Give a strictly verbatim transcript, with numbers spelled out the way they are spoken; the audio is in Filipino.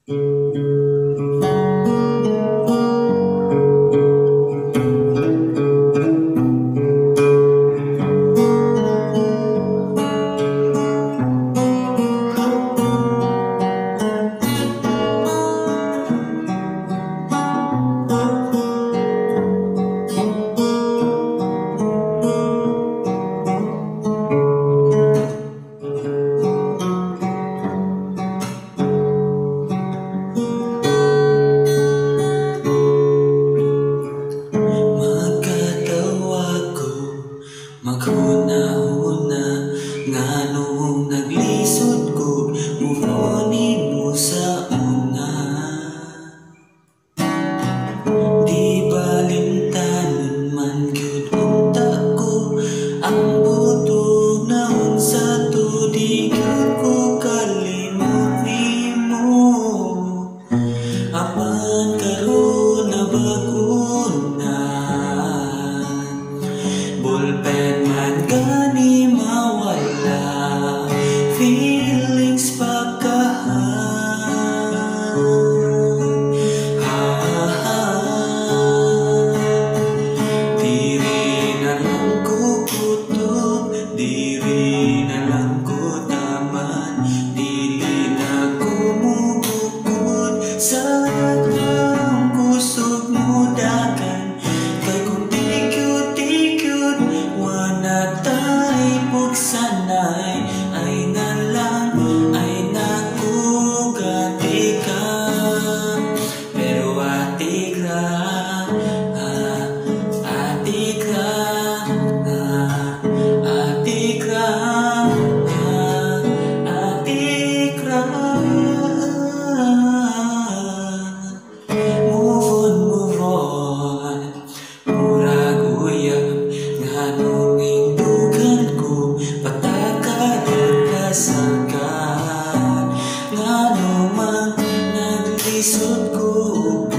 Maghuna-huna nga noong naglisod ko, mufonin mo sa una. Di balimtanon man gyud unta ko, ang butog na unsa to di gyud ko kalimot nimo. Aman karon na bago na, ballpen man gani mawala, feelings pagkahan. Ha, ha, diri na lang ko kutob, diri na lang ko taman, dili na ko mubukod sa atang kusog mo dagan. Kay kung di kyud di kyud wala tay pugsanay, ay na lang ay nakugati ka. Pero atik ra, ah, atik ra, ah, atik ra, ah, atik ra. Move on, move on, murag uyab nga nung indugan ko, pataka nagkasagan nga naman naglisod ko.